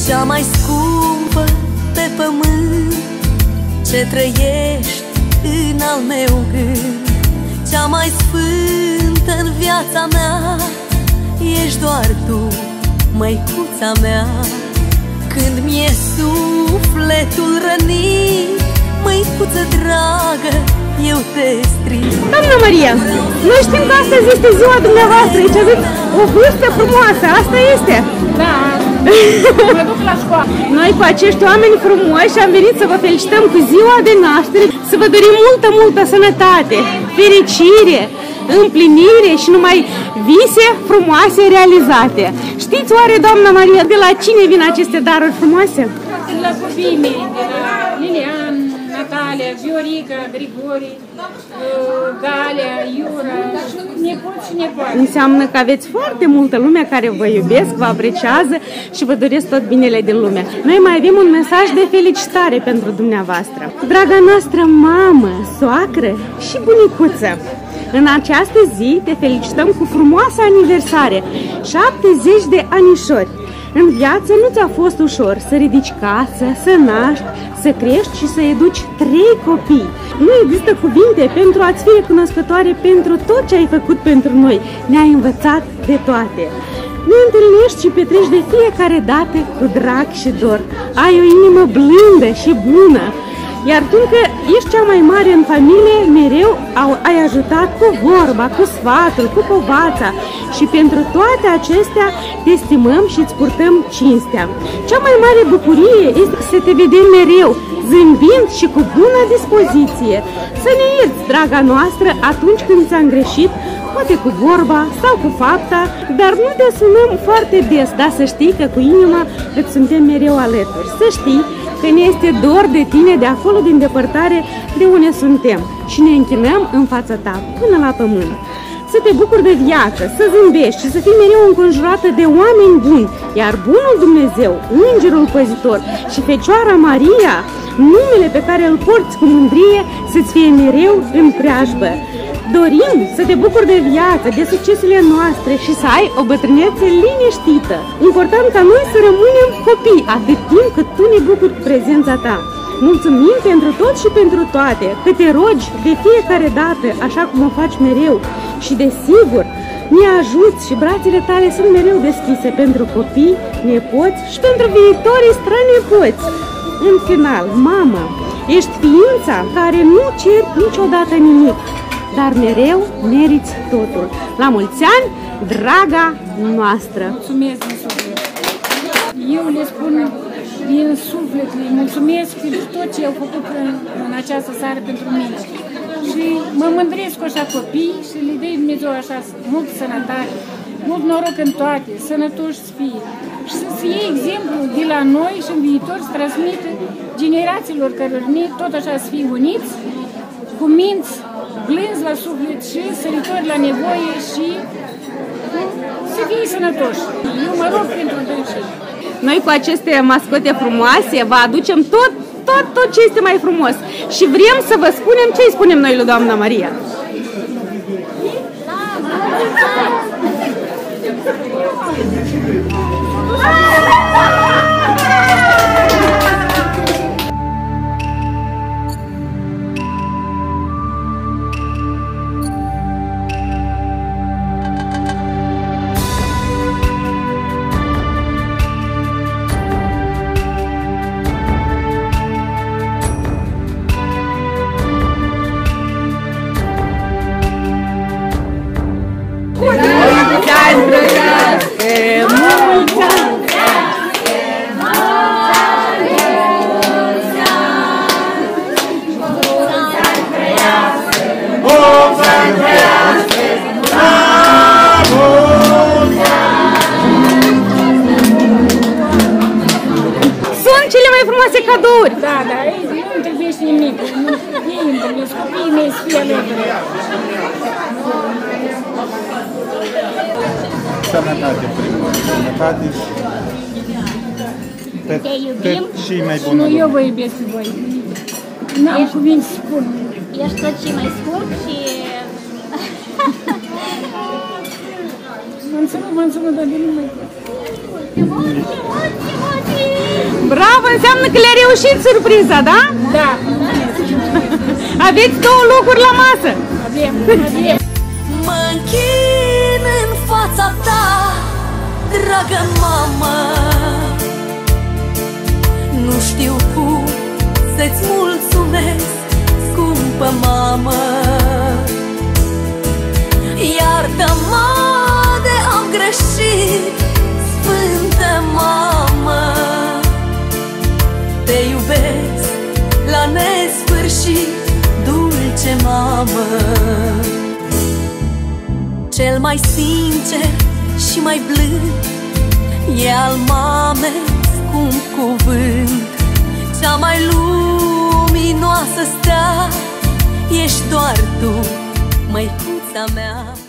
cea mai scumpă pe pământ, ce trăiești în al meu gând. Cea mai sfântă în viața mea ești doar tu, măicuța mea. Când mi-e sufletul rănit, măicuță dragă, eu te strig. Doamna Maria, noi știm că astăzi este ziua dumneavoastră, aici aveți o vârstă frumoasă, asta este? Da, mă duc la școală. Noi cu acești oameni frumoși am venit să vă felicităm cu ziua de naștere, să vă dorim multă sănătate, fericire, împlinire și numai vise frumoase realizate. Știți oare, doamna Maria, de la cine vin aceste daruri frumoase? De la copiii mei, de la Lilian, Natalia, Viorica, Grigori, Galia, Iura, nepoți și nepoate. Înseamnă că aveți foarte multă lume care vă iubesc, vă apreciază și vă doresc tot binele din lume. Noi mai avem un mesaj de felicitare pentru dumneavoastră. Draga noastră mamă, soacră și bunicuță, în această zi te felicităm cu frumoasă aniversare, 70 de anișori. În viață nu ți-a fost ușor să ridici casă, să naști, să crești și să educi 3 copii. Nu există cuvinte pentru a-ți fi recunoscătoare pentru tot ce ai făcut pentru noi. Ne-ai învățat de toate. Ne întâlnești și petreci de fiecare dată cu drag și dor. Ai o inimă blândă și bună. Iar fiindcă ești cea mai mare în familie, mereu ai ajutat cu vorba, cu sfatul, cu povața. Și pentru toate acestea te stimăm și îți purtăm cinstea. Cea mai mare bucurie este să te vedem mereu, zâmbind și cu bună dispoziție. Să ne ierți, draga noastră, atunci când ți-am greșit, poate cu vorba sau cu fapta, dar nu te sunăm foarte des, dar să știi că cu inima îți suntem mereu alături. Să știi că ne este dor de tine de acolo din depărtare de unde suntem și ne închinăm în fața ta până la pământ. Să te bucuri de viață, să zâmbești și să fii mereu înconjurată de oameni buni, iar bunul Dumnezeu, Îngerul Păzitor și Fecioara Maria, numele pe care îl porți cu mândrie, să-ți fie mereu în preajbă. Dorim să te bucuri de viață, de succesele noastre și să ai o bătrânețe liniștită. Important ca noi să rămânem copii atât timp cât tu ne bucuri cu prezența ta. Mulțumim pentru tot și pentru toate, că te rogi de fiecare dată, așa cum o faci mereu. Și desigur, ne ajuți și brațele tale sunt mereu deschise pentru copii, nepoți și pentru viitorii strănepoți. În final, mamă, ești ființa care nu ceri niciodată nimic, dar mereu meriți totul. La mulți ani, draga noastră! Mulțumesc din suflet! Eu le spun din suflet, le mulțumesc pentru tot ce au făcut în această seară pentru mine. Și mă mândresc cu așa copii și le dă Dumnezeu așa mult sănătate, mult noroc în toate, sănătoși să fie. Și să iei exemplu de la noi și în viitor să transmită generațiilor care tot așa să fie uniți, cu minți blânzi la suflet și săritori la nevoie și să fie sănătoși. Eu mă rog pentru dânsii. Noi cu aceste mascote frumoase vă aducem tot ce este mai frumos. Și vrem să vă spunem ce îi spunem noi lui Doamna Maria. Cadouri. Da, nu trebuie nimic. Ei îmi trebuie, copiii mei să fie alături. Sănătate primul, sănătate și te iubim și mai bună. Nu, eu vă iubesc pe voi. N-am cuvinte să spun. Ești tot ce mai scurt și... Mă înțeleg, dar de nu mai pot. Emoții! Bravo, înseamnă că le-a reușit surpriza, da? Da. Aveți 2 locuri la masă. Avem. Mă închin în fața ta, dragă mamă. Nu știu cum să-ți mulțumesc, scumpă mamă. Iartă-mă de am greșit, sfântă mamă. Te iubesc la nesfârșit, dulce mamă. Cel mai sincer și mai blând e al mamei scump cuvânt. Cea mai luminoasă stea ești doar tu, măicuța mea.